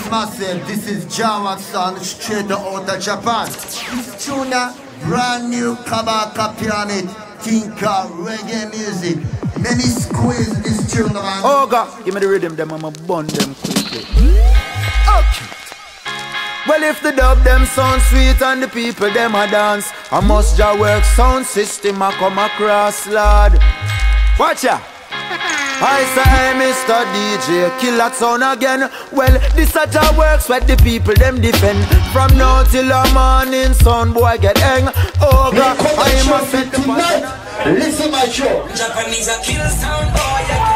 is massive. This is Jah Works on straight out of Japan. This tune brand new Kabaka pianist. Think reggae music. Many squeeze this tune, man. Oh God, give me the rhythm, them I'ma burn them quickly. Okay. Well, if the dub them sound sweet and the people them a dance, I must Jah Works sound system I come across, Lord. Watch ya. I say, Mr. DJ, kill that sound again. Well, this a Jah Works where the people them defend. From now till the morning, son boy get hang. Oh God, I must set the tonight. Listen my show. Japanese a kill sound boy.